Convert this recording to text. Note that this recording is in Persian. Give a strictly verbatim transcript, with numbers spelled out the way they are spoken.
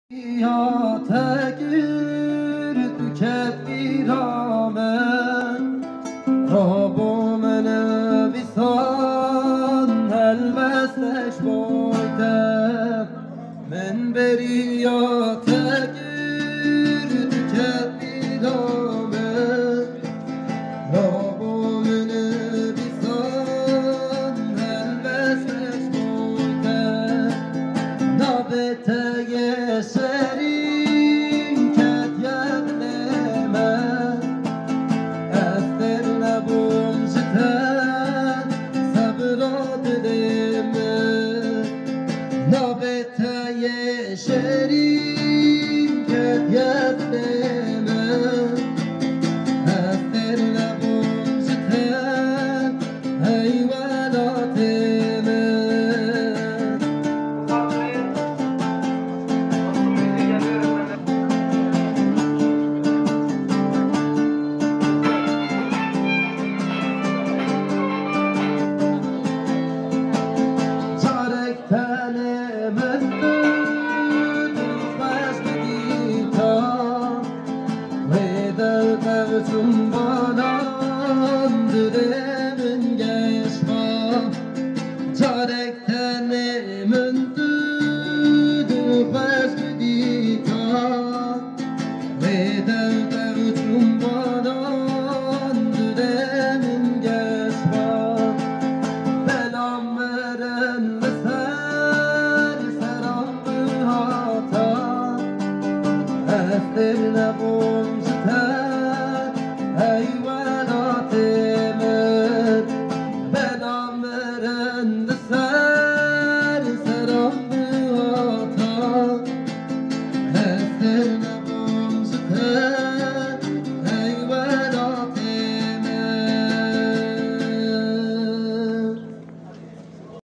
یا تکر تو کبیرامن رابو من ویسان هلوستش بایدم من بریا تکر تو کبیرامن رابو من ویسان هلوستش بایدم نابته سرین کت یقلمه افتر لبون زتن صبرات دمه نابته سرین کت یقلمه افتر لبون زتن حیوانات After